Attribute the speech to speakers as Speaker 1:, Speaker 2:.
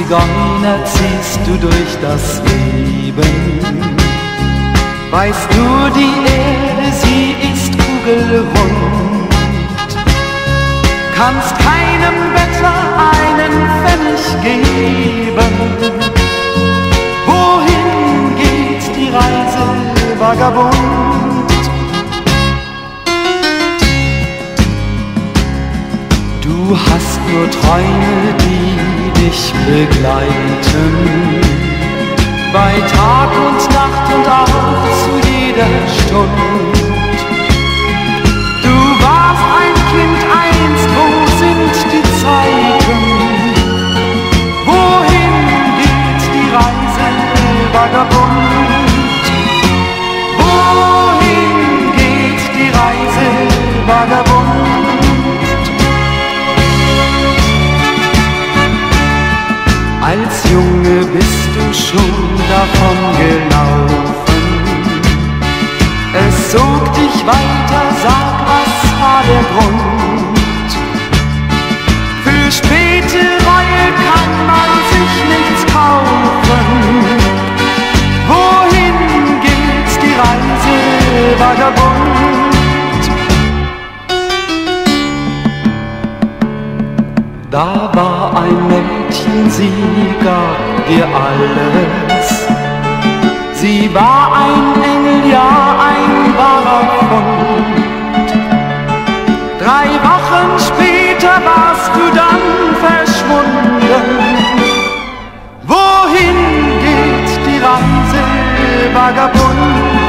Speaker 1: Zigeuner ziehst du durch das Leben. Weißt du, die Erde, sie ist kugelrund. Kannst keinem Bettler einen Pfennig geben. Wohin geht die Reise, Vagabund? Du hast nur Träume, die dich begleiten, bei Tag und Nacht und auch zu jeder Stund. Du warst ein Kind einst, wo sind die Zeiten? Wohin geht die Reise, Vagabund? Wohin geht die Reise, Vagabund? Als Junge bist du schon davon gelaufen. Es zog dich weiter, sag, was war der Grund? Für späte Reue kann man sich nichts kaufen. Wohin geht die Reise, Vagabund? Da war ein Mädchen, sie gab dir alles. Sie war ein Engel, ja, ein wahrer Freund. 3 Wochen später warst du dann verschwunden. Wohin geht die Reise, Vagabund?